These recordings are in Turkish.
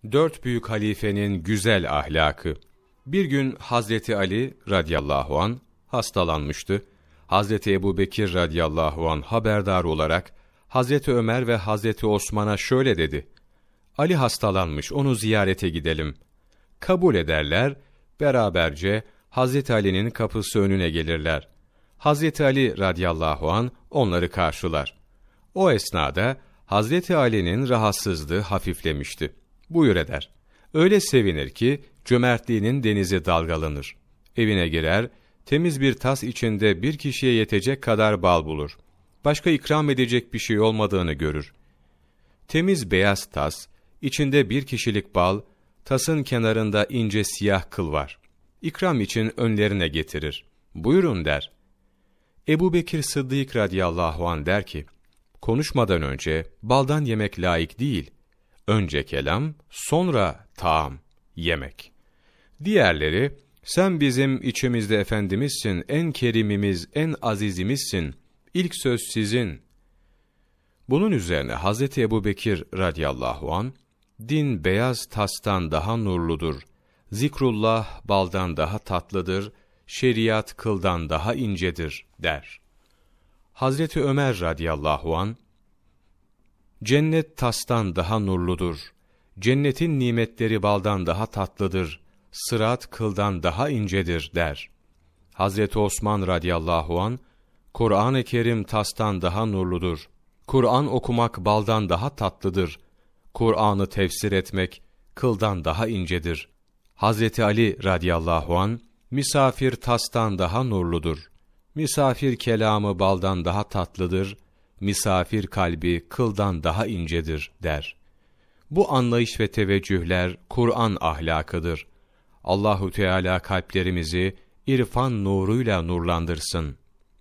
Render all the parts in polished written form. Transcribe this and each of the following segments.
Dört büyük halifenin güzel ahlakı. Bir gün Hazreti Ali radıyallahu an hastalanmıştı. Hazreti Ebubekir radıyallahu an haberdar olarak Hazreti Ömer ve Hazreti Osman'a şöyle dedi: Ali hastalanmış, onu ziyarete gidelim. Kabul ederler, beraberce Hazreti Ali'nin kapısı önüne gelirler. Hazreti Ali radıyallahu an onları karşılar. O esnada Hazreti Ali'nin rahatsızlığı hafiflemişti. Buyur eder. Öyle sevinir ki cömertliğinin denizi dalgalanır. Evine girer, temiz bir tas içinde bir kişiye yetecek kadar bal bulur. Başka ikram edecek bir şey olmadığını görür. Temiz beyaz tas, içinde bir kişilik bal, tasın kenarında ince siyah kıl var. İkram için önlerine getirir. Buyurun der. Ebubekir Sıddık radıyallahu anh der ki, konuşmadan önce baldan yemek layık değil. Önce kelam, sonra taam, yemek. Diğerleri, sen bizim içimizde efendimizsin, en kerimimiz, en azizimizsin, İlk söz sizin. Bunun üzerine Hazreti Ebubekir radıyallahu an, din beyaz tastan daha nurludur, zikrullah baldan daha tatlıdır, şeriat kıldan daha incedir der. Hazreti Ömer radıyallahu an, cennet tastan daha nurludur, cennetin nimetleri baldan daha tatlıdır, sırat kıldan daha incedir der. Hazreti Osman radıyallahu an, Kur'an-ı Kerim tastan daha nurludur, Kur'an okumak baldan daha tatlıdır, Kur'an'ı tefsir etmek kıldan daha incedir. Hazreti Ali radıyallahu an, misafir tastan daha nurludur, misafir kelamı baldan daha tatlıdır, misafir kalbi kıldan daha incedir der. Bu anlayış ve teveccühler Kur'an ahlakıdır. Allahu Teala kalplerimizi irfan nuruyla nurlandırsın.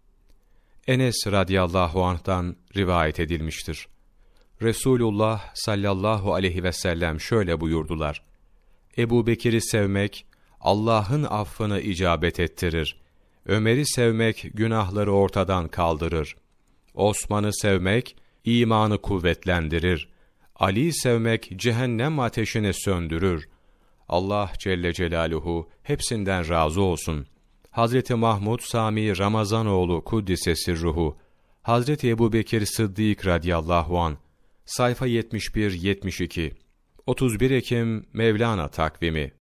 Enes radıyallahu anh'tan rivayet edilmiştir. Resulullah sallallahu aleyhi ve sellem şöyle buyurdular: Ebubekir'i sevmek Allah'ın affını icabet ettirir. Ömer'i sevmek günahları ortadan kaldırır. Osman'ı sevmek imanı kuvvetlendirir. Ali'yi sevmek cehennem ateşini söndürür. Allah Celle Celaluhu hepsinden razı olsun. Hazreti Mahmud Sami Ramazanoğlu Kuddise Sirruhu, Hazreti Ebubekir Sıddık radıyallahu an, sayfa 71-72, 31 Ekim Mevlana takvimi.